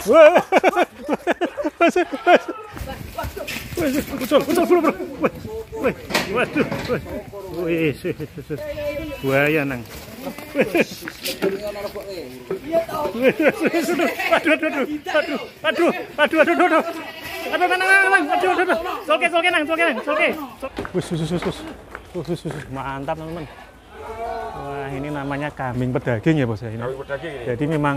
Buaya nang. Mantap teman-teman. Wah, ini namanya kambing pedaging ya bos ya ini. Kambing pedaging ini. Jadi memang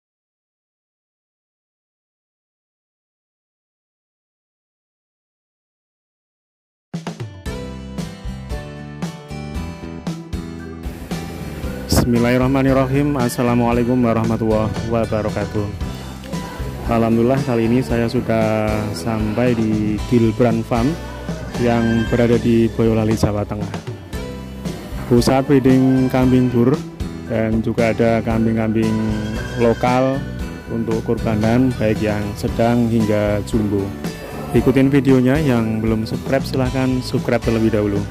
Bismillahirrahmanirrahim. Assalamualaikum warahmatullahi wabarakatuh. Alhamdulillah kali ini saya sudah sampai di Gilbran Farm yang berada di Boyolali, Jawa Tengah. Pusat breeding kambing bur dan juga ada kambing-kambing lokal untuk kurbanan baik yang sedang hingga jumbo. Ikutin videonya, yang belum subscribe silahkan subscribe terlebih dahulu.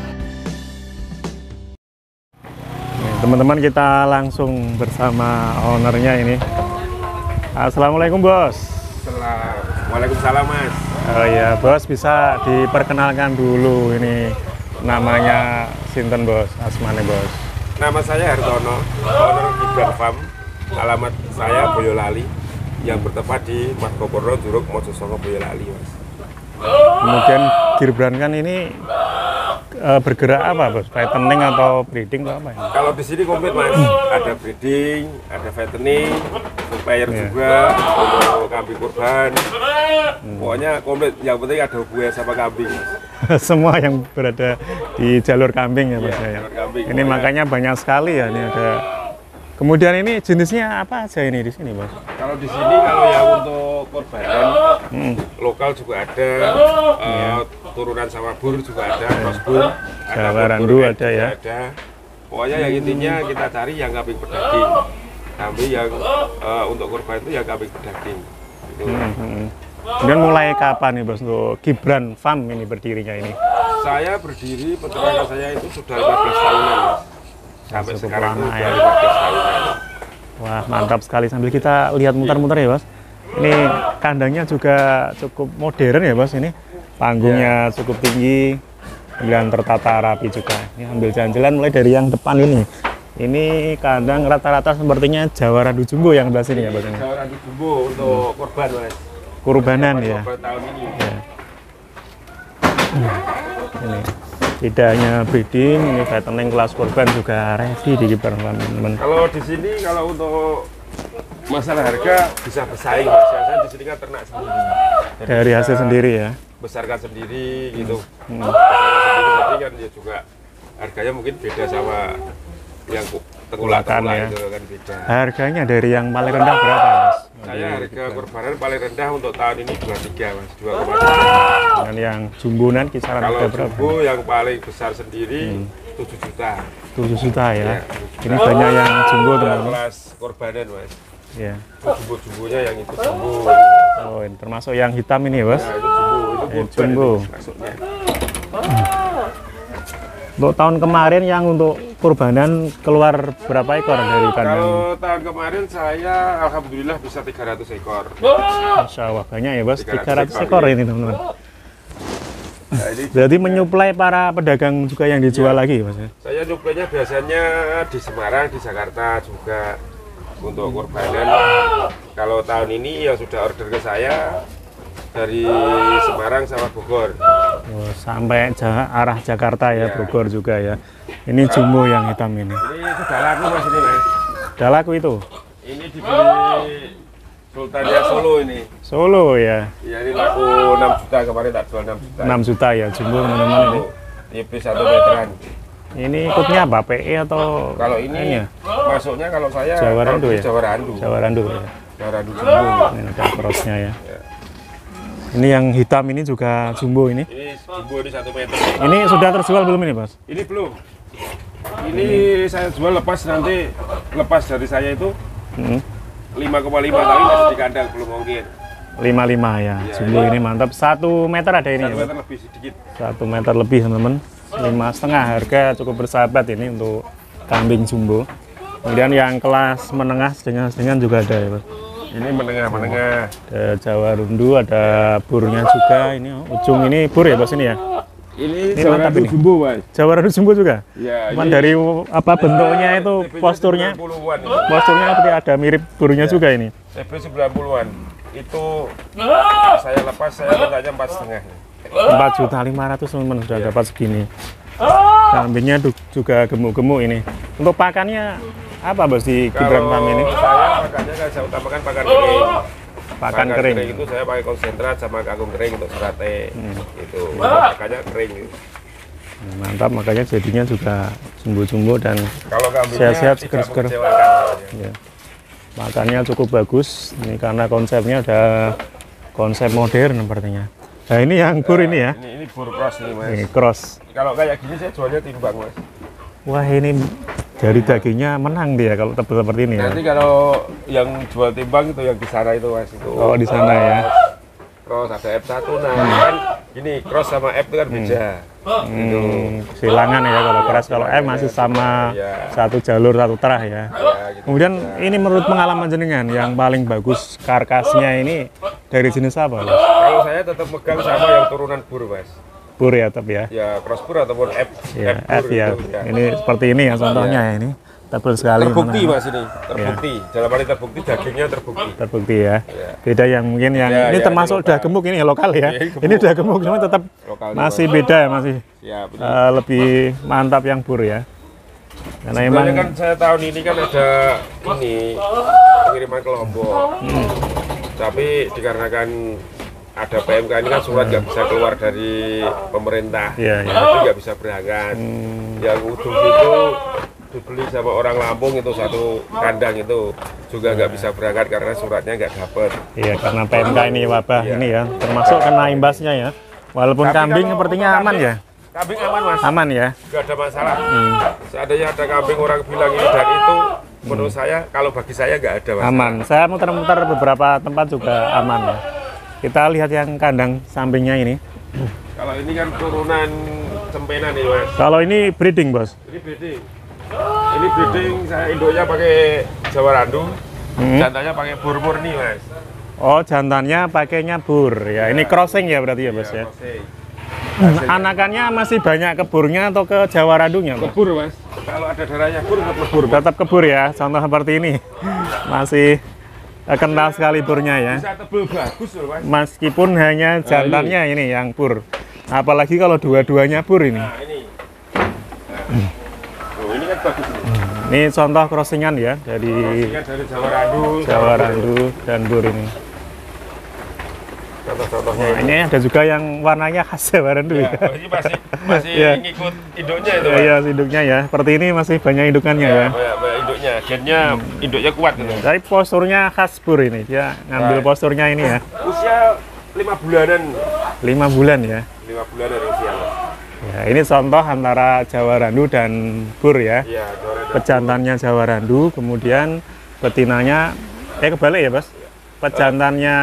Teman-teman, kita langsung bersama ownernya ini. Assalamualaikum bos. Waalaikumsalam mas. Oh ya bos, bisa diperkenalkan dulu ini namanya sinten bos, asmane bos? Nama saya Hartono, owner Gilbran Farm. Alamat saya Boyolali, yang bertempat di Margoporno, Juruk, Mojosongo, Boyolali mas. Kemudian Gilbran kan ini bergerak apa bos? Fattening atau breeding atau apa ya? Kalau di sini komplit mas, ada breeding, ada fattening, supplier juga untuk kambing kurban. Pokoknya komplit, yang penting ada hubungan sama kambing mas. Semua yang berada di jalur kambing ya bos ya. Kambing, ini makanya banyak sekali ya, ini ada. Kemudian ini jenisnya apa aja ini di sini bos? Kalau di sini kalau yang untuk kurbanan lokal juga ada, turunan sama bur juga ada, crossbur, Jawa Randu ada ya. Ada. Pokoknya yang intinya kita cari yang kambing pedaging. Kambing yang untuk kurban itu yang kambing pedaging. Gitu. Kemudian mulai kapan nih bos untuk Gilbran Farm ini berdirinya ini? Saya berdiri, peternakan saya itu sudah 15 tahunan mas. Sampai cukup sekarang lama itu ya. 15 tahunan. Wah mantap sekali, sambil kita lihat muter-muter ya bos. Ini kandangnya juga cukup modern ya bos, ini panggungnya cukup tinggi dan tertata rapi juga. Ini ambil jalan-jalan mulai dari yang depan ini. Ini kandang rata-rata sepertinya Jawa Randu Jumbo yang sebelah sini ya bos ini. Jawa Randu Jumbo untuk kurban mas. Kurbanan ya. Tahun ini. Ya. Ini tidak hanya breeding, ini fattening kelas kurban juga ready di Gilbran Farm teman-teman. Kalau di sini kalau untuk masalah harga bisa bersaing mas. Saya di sini kan ternak sendiri. Jadi Dari hasil sendiri ya. Besarkan sendiri gitu. Besarkan sendiri jadi kan ya juga harganya mungkin beda sama yang tengkulak-tengkulak ya. itu kan beda. Harganya dari yang paling rendah berapa mas? Saya harga kurbanan paling rendah untuk tahun ini 23 mas, 2,3. Dan yang jumbonan kisaran Kalau harga berapa? jumbo yang paling besar sendiri 7 juta. 7 juta ya. Ya, Ini banyak yang jumbo Yang teman-teman. kelas kurbanan mas. Ya. Jumbo-jumbonya yang itu jumbo. Oh, ini termasuk yang hitam ini ya bos. Nah, itu jumbo, itu kurban jumbo. itu maksudnya. Untuk tahun kemarin yang untuk kurbanan keluar berapa ekor dari kandang? Kalau tahun kemarin saya alhamdulillah bisa 300 ekor. Masya Allah banyak ya bos, 300 ekor ini teman-teman. Nah, ini Berarti menyuplai para pedagang juga yang dijual lagi mas ya? saya nyuplainya biasanya di Semarang, di Jakarta juga untuk kurbanan. Kalau tahun ini yang sudah order ke saya dari Semarang sama Bogor. Oh, sampai arah Jakarta ya, Bogor juga ya. Ini jumbo yang hitam ini. Ini sudah laku mas ini mas. Udah laku itu? Ini dibeli Sultania Solo ini. Solo ya? Iya ini laku 6 juta, kemarin tak jual 6 juta. 6 juta ya jumbo teman-teman ini. Tipis 1 meteran. Ini ikutnya apa? PE atau? Kalau ini masuknya kalau saya Jawa Randu ya? Jawa Randu. Jawa Randu ya. Jawa Randu jumbo. Ini ada crossnya ya. Ini yang hitam ini juga jumbo ini. Ini jumbo ini 1 meter. Ini sudah terjual belum ini bos? Ini belum. Ini saya jual lepas nanti, lepas dari saya itu 5,5 tapi masih di kandang belum mungkin. 55 ya. Jumbo ini mantap. 1 meter ada ini 1 ya. meter lebih sedikit. 1 meter lebih teman-teman. 5,5 harga cukup bersahabat ini untuk kambing jumbo. Kemudian yang kelas menengah sedang juga ada ya bos. Ini menengah-menengah. Ada Jawa Rundu, ada burnya juga. Ini ujung ini bur ya bos ini ya. Ini mantap ini. Jumbo, Mas. Jawa Rundu jumbo juga. Ya, Cuman dari apa bentuknya itu posturnya. Posturnya seperti ada mirip burnya juga ini. TB 90-an. Itu saya lepas saya mintanya 4,5. 4.500.000 teman-teman sudah dapat segini. Kambingnya juga gemuk-gemuk ini. Untuk pakannya apa bos di Gibran Farm ini? Saya pakannya kan saya utamakan pakan kering. Pakan kering. Itu saya pakai konsentrat sama kangkung kering untuk sate. Itu pakannya kering. Mantap, makanya jadinya juga jumbo-jumbo dan kalau sehat-sehat, seger-seger. Ya. Makannya cukup bagus. Ini karena konsepnya ada konsep modern sepertinya. Nah ini yang bur ini ya? Ini bur cross nih Mas. Ini cross. Kalau kayak gini saya jualnya timbang Mas. Wah ini dari dagingnya menang dia kalau tebal seperti ini ya? Nanti kalau yang jual timbang itu yang di sana itu Mas. Itu. Oh di sana ya? Cross ada F1 nah kan gini cross sama F itu kan beda. Silangan ya kalau cross, kalau F masih sama satu jalur satu terah ya. Gitu. Kemudian ini menurut pengalaman jenengan yang paling bagus karkasnya ini dari jenis apa Mas? Kalau saya tetap megang sama yang turunan bur Mas. Bur ya tetap ya? Ya cross bur ataupun F. Ya, F ya. Itu, ya. Ini seperti ini ya contohnya ya ini. Tebal sekali. Terbukti Mas ini, terbukti. Dalam arti terbukti dagingnya terbukti. Terbukti ya. Beda yang mungkin yang ini termasuk udah gemuk ini ya, lokal ya. Ini udah gemuk cuma tetap masih beda ya masih. Lebih mantap yang bur ya. Karena emang kan saya tahun ini kan ada ini pengiriman ke Lombok. Tapi dikarenakan ada PMK ini kan surat nggak bisa keluar dari pemerintah, jadi nggak bisa berangkat. Yang ujung itu dibeli sama orang Lampung itu satu kandang itu juga nggak bisa berangkat karena suratnya nggak dapet. Iya karena PMK ini wabah ini ya, termasuk kena imbasnya ya. Walaupun kambing sepertinya aman ya. Kambing aman Mas. Aman ya. Nggak ada masalah. Seandainya ada kambing orang bilang ini dan itu, menurut saya kalau bagi saya nggak ada masalah. Aman. Saya muter-muter beberapa tempat juga aman ya. Kita lihat yang kandang sampingnya ini. Kalau ini kan turunan cempenan nih Mas. Kalau ini breeding bos? Ini breeding. Ini breeding saya induknya pakai Jawa Randu, jantannya pakai bur murni Mas. Oh jantannya pakainya bur ya. Ini crossing ya berarti ya bos ya? Anakannya masih banyak keburnya atau ke Jawa Randunya? Kebur Mas. Kalau ada darahnya bur tetap kebur. Tetap kebur ya. Contoh seperti ini masih kental sekali burnya ya. Bisa tebel bagus loh Mas. Meskipun hanya jantannya ini yang bur. Apalagi kalau dua-duanya bur ini. Nah ini. Ini kan bagus ini. Ini contoh crossingan ya dari Jawa Randu dan bur ini. Contoh-contohnya ini ada juga yang warnanya khas Jawa Randu ya. Ini masih ngikut induknya itu. Iya, induknya ya. Seperti ini masih banyak indukannya ya. Banyak induknya. Gennya induknya kuat gitu. Tapi posturnya khas bur ini. Dia ngambil posturnya ini ya. Usia 5 bulanan. 5 bulan ya. 5 bulanan usia. Ya, ini contoh antara Jawa Randu dan bur ya. Iya, pejantannya Jawa Randu, kemudian betinanya kebalik ya, Bos. Pejantannya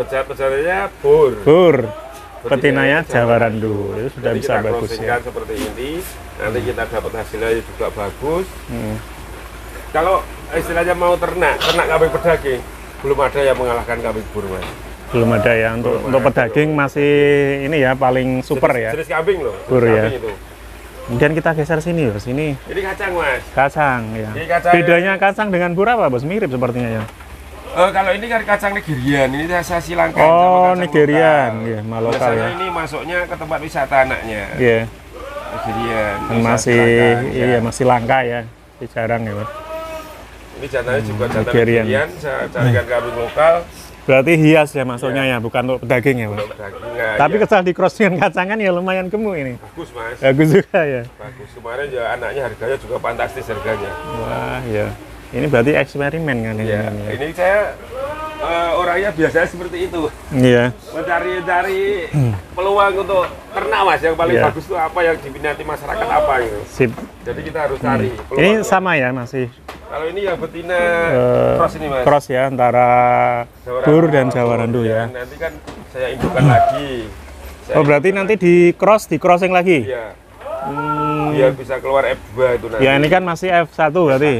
bur. Betinanya Jawa Randu. Itu sudah bisa bagus ya. Seperti ini, nanti kita dapat hasilnya juga bagus. Kalau istilahnya mau ternak kambing pedaging, belum ada yang mengalahkan kambing bur, Mas. Belum ada ya, untuk pedaging masih ini ya paling super ya. Jenis kambing loh. Bur ya. Kemudian kita geser sini, Bos. Ini kacang, Mas. Kacang ya. Bedanya kacang dengan bur apa, Bos? Mirip sepertinya ya. Kalau ini kan kacang Nigerian, ini saya silangkan sama kacang Nigerian, ya, lokal ya. Ini masuknya ke tempat wisata anaknya. Iya. Nigerian. Masih langka ya. Jarang ya, Bos. Ini jantannya juga jantan Nigerian, saya carikan kambing lokal. Berarti hias ya masuknya ya, bukan untuk pedaging ya, Mas. Tapi kesal di cross dengan kacangan ya lumayan gemuk ini. Bagus, Mas. Bagus juga ya. Bagus. Kemarin ya anaknya harganya juga fantastis harganya. Wah, ya. Ini berarti eksperimen kan ini. Ya. Ini saya orangnya biasanya seperti itu. Iya. Mencari peluang untuk ternak, Mas. Yang paling bagus itu apa yang diminati masyarakat apa gitu. Sip. Jadi kita harus cari. Ini sama ya masih. Kalau ini yang betina cross ini, Mas. Cross ya antara bur dan Jawa Randu ya. Nanti kan saya indukan lagi. Berarti nanti di crossing lagi? Iya. Biar bisa keluar F2 itu nanti. Ya ini kan masih F1 berarti.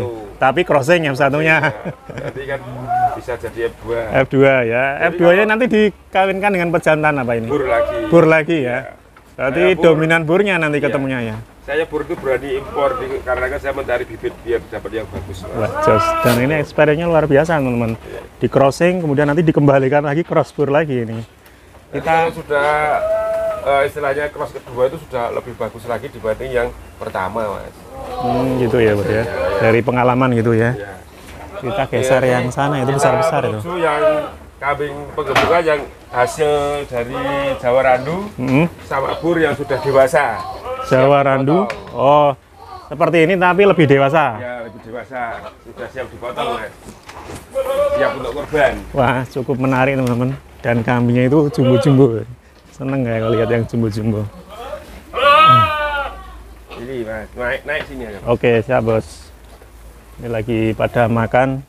tapi crossing yang satunya. Nanti kan bisa jadi F2. F2 ya. F2-nya nanti dikawinkan dengan pejantan apa ini? Bur lagi. Bur lagi ya. Berarti dominan burnya nanti ketemunya ya. Saya bur itu berani impor karena kan saya mencari bibit biar dapat yang bagus. Wah, jos. Dan ini eksperimennya luar biasa teman-teman. Di crossing kemudian nanti dikembalikan lagi cross bur lagi ini. Kita sudah istilahnya cross kedua itu sudah lebih bagus lagi dibanding yang pertama, Mas. Gitu ya, Bos ya. Dari pengalaman gitu ya. Kita geser yang sana itu besar-besar itu. Yang kambing penggemukan yang hasil dari Jawa Randu sama bur yang sudah dewasa. Jawa Randu. Oh, seperti ini tapi lebih dewasa. Ya, lebih dewasa. Sudah siap dipotong, Mas. Siap untuk kurban. Wah, cukup menarik teman-teman. Dan kambingnya itu jumbo-jumbo. Seneng ya kalau lihat yang jumbo-jumbo. Ini, Mas. Naik sini aja. Oke, siap, Bos. Ini lagi pada makan.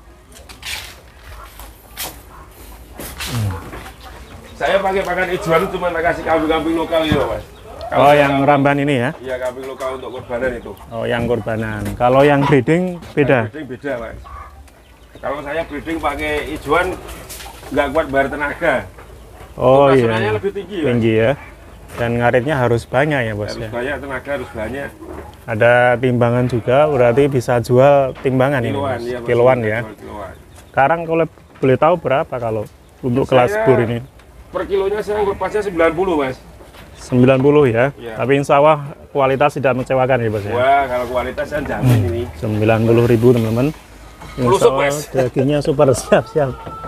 Saya pakai pakan ijuan cuma kasih kambing-kambing lokal gitu, Mas. Oh, yang ramban ini ya? Iya, kambing lokal untuk kurbanan itu. Oh, yang kurbanan. Kalau yang breeding beda? Breeding beda, Mas. Kalau saya breeding pakai ijuan nggak kuat bayar tenaga. Oh iya. Operasionalnya lebih tinggi, tinggi ya. Dan ngaritnya harus banyak ya, Bos harus ya. banyak, tenaga harus banyak. Ada timbangan juga, berarti bisa jual timbangan Kiloan, ini. ya, Kiloan ya. Kiloan. Sekarang kalau boleh tahu berapa kalau untuk kelas bur ini? Per kilonya saya lepasnya 90, Mas. 90 ya. Ya. Tapi insya Allah kualitas tidak mengecewakan ya, Bos ya. Wah, kalau kualitas saya jamin ini. 90.000 teman-teman. Insya Allah dagingnya super siap-siap.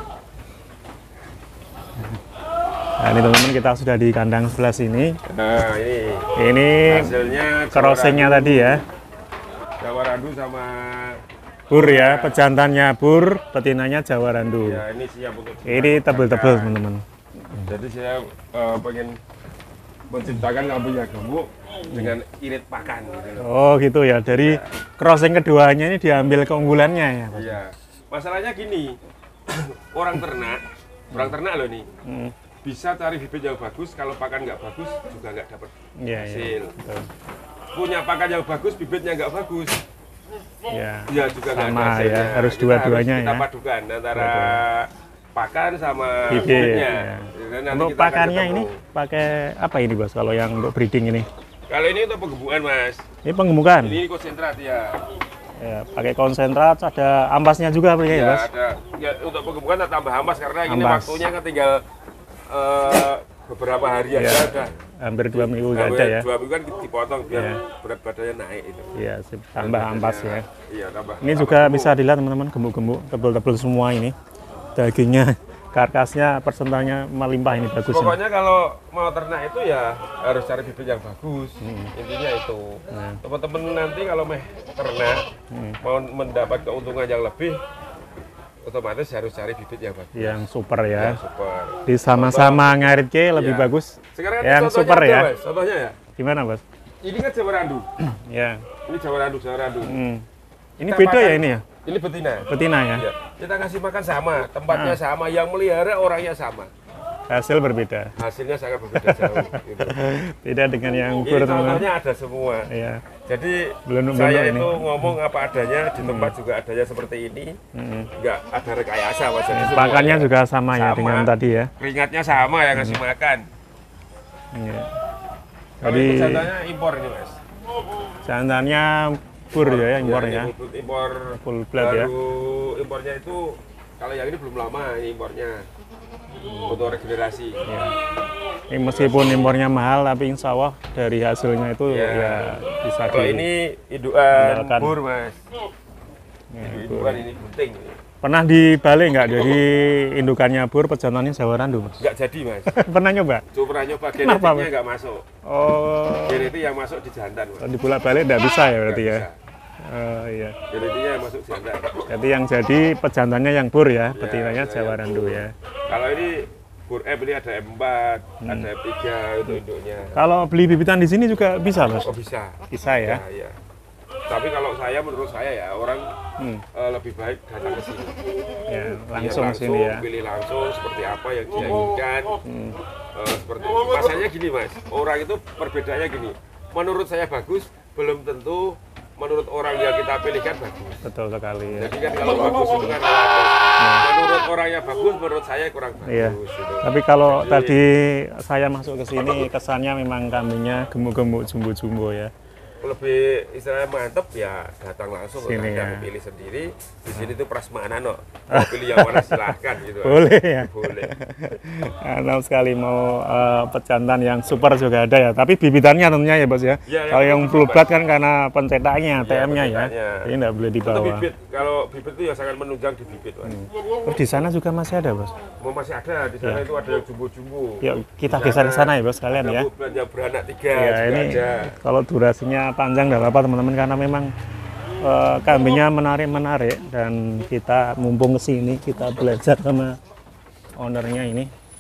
Nah, ini teman-teman kita sudah di kandang sebelah sini. Nah, ini hasilnya crossingnya tadi ya. Jawa Randu sama bur ya, pejantannya bur, betinanya Jawa Randu. ya, ini siap untuk ini tebel-tebel teman-teman. Jadi saya pengen menciptakan kambing yang gemuk dengan irit pakan gitu loh. Oh gitu ya, dari crossing keduanya ini diambil keunggulannya ya, Pak? Iya. Masalahnya gini, orang ternak loh nih, bisa cari bibit yang bagus, kalau pakan nggak bagus juga nggak dapat hasil. Iya. Punya pakan yang bagus, bibitnya nggak bagus, ya juga nggak ada sama hasilnya. ya, harus dua-duanya ya. Kita padukan antara pakan sama bibit. bibitnya. Ya. Nanti Untuk kita akan pakannya ketemu. ini pakai apa ini, Bos? Kalau yang untuk breeding ini? Kalau ini untuk penggemukan, Mas. Ini penggemukan. Ini konsentrat ya. Ya, pakai konsentrat, ada ampasnya juga pakai ya, Bos? Ada. Ya, untuk penggemukan tambah ampas karena ini Ampas. waktunya kan tinggal beberapa hari aja udah. Hampir 2 minggu nggak ada ya. 2 minggu kan dipotong biar berat badannya naik itu. Iya, tambah ampas ya. Iya, tambah. Ini juga bisa dilihat teman-teman, gemuk-gemuk, tebel-tebel semua ini. Dagingnya, karkasnya, persentasenya melimpah ini bagus. Pokoknya kalau mau ternak itu ya harus cari bibit yang bagus. Intinya itu. Teman-teman nanti kalau ternak mau mendapat keuntungan yang lebih, otomatis harus cari bibit yang bagus. Yang super ya. Yang super. Di sama-sama ngarit ke lebih Iya. bagus. Sekarang yang super ada, ya. Mas. Contohnya ya. Gimana, Bos? Ini kan Jawa Randu. Ya. Ini Jawa Randu. Ini Kita beda makan- ya ini ya? Ini betina. Betina ya? Ya. Kita kasih makan sama, tempatnya sama, yang melihara orangnya sama. Hasil berbeda. Hasilnya sangat berbeda jauh. Gitu. Tidak dengan yang Ini bur teman-teman. contohnya ada semua. Iya. Jadi Belum saya ini. itu ngomong apa adanya, di tempat juga adanya seperti ini. Enggak ada rekayasa, Mas. Jadi Pakannya semuanya juga sama ya sama. dengan tadi ya. Keringatnya sama yang ngasih makan. Iya. Kalau Jadi itu jantannya impor ini, Mas. jantannya bur ya impornya. Ini impor Full blood ya. baru impornya itu kalau yang ini belum lama ini impornya. Untuk regenerasi. Ya. Ini meskipun impornya mahal tapi insya Allah dari hasilnya itu ya bisa Kalau ini indukan Andalkan. bur, Mas. Ya, Indukan ini bunting. Pernah dibalik nggak dari indukannya bur pejantannya Jawa Randu, Mas? Nggak jadi, Mas. Pernah nyoba? Cuma pernah nyoba, Kenapa, genetiknya Mas? nggak masuk. Oh, Genetik yang masuk di jantan, Mas. di bolak-balik nggak bisa ya berarti Nggak ya? bisa. Oh iya. Genetiknya yang masuk jantan. Jadi yang jadi pejantannya yang bur ya, Ya, betinanya ya, Jawa yang Randu bur. ya. Kalau ini bur F ini ada M4, ada F3 itu induknya. Kalau beli bibitan di sini juga bisa, Mas? Oh bisa. Bisa ya. Ya. Tapi kalau menurut saya ya orang lebih baik datang ke sini. Ya, Biar langsung sini ya. pilih langsung seperti apa yang dia inginkan. Seperti masalahnya gini, Mas, orang itu perbedaannya gini. Menurut saya bagus, belum tentu menurut orang yang kita pilih kan bagus. Betul sekali ya. Jadi kan kalau bagus itu kan relatif. Menurut orang yang bagus, menurut saya kurang bagus. Iya. Gitu. Tapi kalau tadi saya masuk ke sini kesannya memang kambingnya gemuk-gemuk, jumbo-jumbo ya. Lebih istilahnya mantep ya datang langsung ke Sini, kandang, ya. pilih sendiri. Di sini tuh prasmanan no. Mau pilih yang mana silahkan gitu. Boleh ya. Boleh. Enak sekali mau pejantan yang super juga ada ya. Tapi bibitannya tentunya ya bos ya. Ya, Kalau yang full blood kan karena pencetaknya, Ya, TM-nya ya. pencetaknya. Jadi nggak boleh Itu dibawa. bibit. Kalau bibit itu ya sangat menunjang di bibit. Mas. Oh, di sana juga masih ada bos. Mau masih ada di sana itu ada yang jumbo-jumbo. Yuk kita geser ke sana ya bos kalian ya. Yang beranak 3 Ya juga ini ada. kalau durasinya panjang nggak apa-apa teman-teman karena memang kambingnya menarik dan kita mumpung kesini kita belajar sama ownernya ini.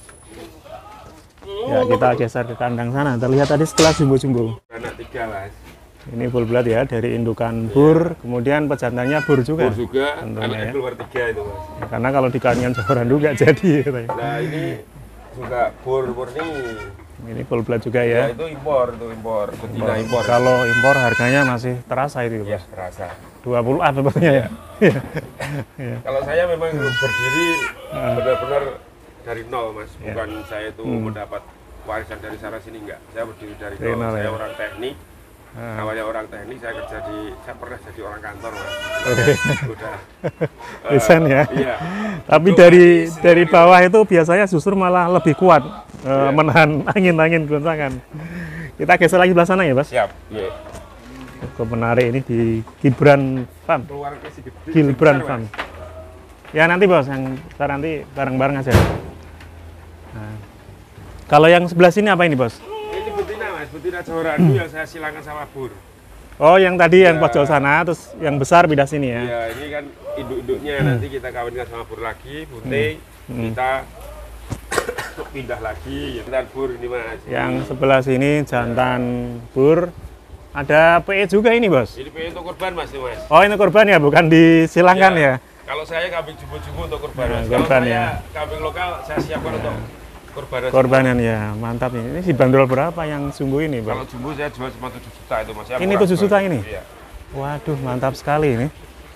Ya kita geser ke kandang sana. Terlihat tadi setelah jumbo-jumbo. Beranak 3 mas. Ini full blood ya dari indukan bur, kemudian pejantannya bur juga. Bur juga, tentunya anaknya ya. keluar 3 itu mas. Ya, karena kalau di kandungan Jawaran juga jadi. Katanya. Nah ini juga bur murni. Ini full blood juga Ya, ya. itu impor, betina impor. Kalau impor harganya masih terasa itu Ya, bos. terasa. 20 up sepertinya ya. Ya. Kalau saya memang berdiri benar-benar dari nol mas, Ya. bukan saya itu mendapat warisan dari sana sini enggak. Saya berdiri dari Dari nol. nol, Saya ya. orang teknik. Awalnya orang teknik, saya pernah jadi orang kantor mas. Oke. Udah. Desain ya. Iya. Tapi dari bawah itu biasanya justru malah lebih kuat menahan angin-angin goncangan. Kita geser lagi sebelah sana ya, Bos. Siap. Iya. Cukup menarik ini di Gibran Farm. Keluar ke si gede. Gibran besar, Farm. Mas. Ya nanti Bos, yang kita nanti bareng-bareng aja. Nah. Kalau yang sebelah sini apa ini, Bos? Ini betina mas, betina Jawarandu yang saya silangkan sama bur. Oh, yang tadi yang Ya. pojok sana, terus yang besar pindah sini ya. Iya, ini kan induk-induknya nanti kita kawinkan sama bur lagi, bunting, kita pindah lagi. Jantan bur ini mas. Yang sebelah sini jantan bur. Ada PE juga ini, Bos. Ini pengen untuk kurban mas, ini mas. Oh, ini korban ya, bukan disilangkan ya. Kalau saya kambing jumbo-jumbo untuk kurban Nah, mas. Kalau kurban saya ya. kambing lokal saya siapkan untuk kurban. Korbanan ya, mantap nih. Ini dibanderol berapa yang jumbo ini, Bang? Kalau jumbo saya jual cuma 7 juta itu mas. Ya, Ini murah 7 juta banget. ini? Iya. Waduh, mantap sekali ini.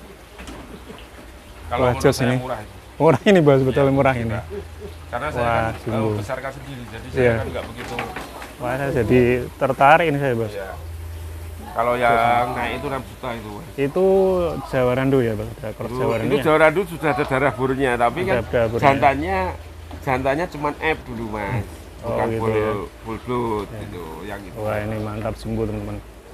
Kalau Wah, menurut jos saya ini. murah itu. Murah ini, Bos, betul murah ini. Iya. Karena saya Wah, kan jumbo. besarkan sendiri, jadi Iya. saya kan nggak begitu. Wah, saya jadi tertarik ini saya, Bos. Iya. Kalau yang naik itu 6 juta itu. Mas. Itu Jawarandu ya, Bang. Ada cross Jawarandu. Itu Jawarandu sudah ada darah burnya, tapi kan Ada burnya. jantannya cuma F dulu mas, Oh, bukan gitu full, ya. full blood gitu, yang itu. Wah, ini mantap jumbo, teman-teman.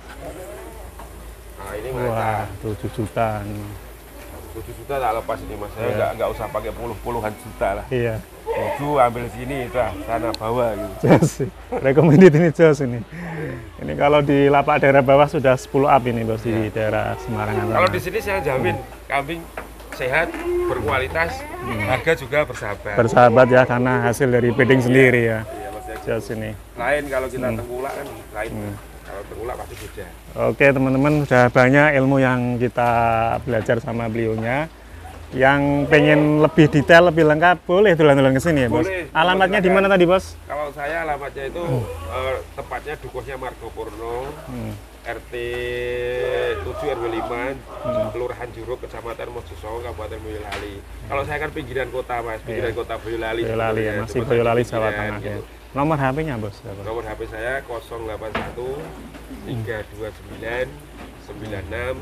Nah ini Wah, mantap. 7 juta. 7 juta tak lepas ini mas, saya Iya. nggak usah pakai puluhan juta lah. Iya. 7 ambil sini, dah sana bawa gitu. Jos, recommended ini Jos ini. Ini kalau di lapak daerah bawah sudah 10 up ini, Bos, di daerah Semarang. Kalau di sini saya jamin kambing sehat, berkualitas, harga juga bersahabat. Bersahabat ya, karena hasil dari breeding sendiri ya. Iya mas, ya. Jos ini. Lain kalau kita tengkulak kan lain. Kalau tengkulak pasti beda. Oke teman-teman, sudah banyak ilmu yang kita belajar sama beliaunya. Yang pengen lebih detail, lebih lengkap, boleh tulan-tulan ke sini ya, Bos. Boleh. Alamatnya di mana tadi, Bos? Kalau saya alamatnya itu tepatnya Dukuhnya Margo Purno, RT 7 RW 5, Kelurahan Juruk, Kecamatan Mojosongo, Kabupaten Boyolali. Kalau saya kan pinggiran kota mas, pinggiran kota Boyolali. Boyolali ya, sebenarnya. masih Cuma Boyolali, saya Jawa pinggiran, Tengah ya. gitu. Nomor HP-nya, Bos? Apa? Nomor HP saya 081 329 96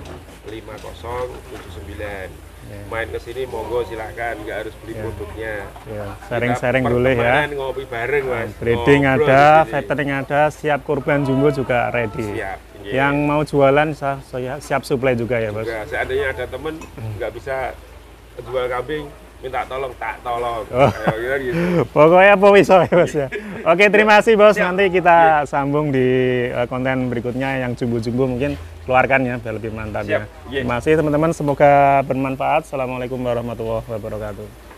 5079. Main ke sini monggo silahkan, nggak harus beli produknya. Ya, Kita sharing-sharing boleh ya. pertemanan, ngopi bareng mas. Breeding Ngobrol ada, di sini. fattening ada, siap kurban jumbo juga ready. Siap. Iya. Yang mau jualan saya siap supply juga ya, Bos. Juga, seandainya ada temen nggak bisa jual kambing, minta tolong, tak tolong. Oh. Kayak gitu. Pokoknya apa iso ya, Bos ya. Oke, terima kasih, Bos. Siap. Nanti kita sambung di konten berikutnya yang jumbo-jumbo mungkin keluarkan ya biar lebih mantap ya. Siap. Iya. Terima kasih teman-teman, semoga bermanfaat. Assalamualaikum warahmatullahi wabarakatuh.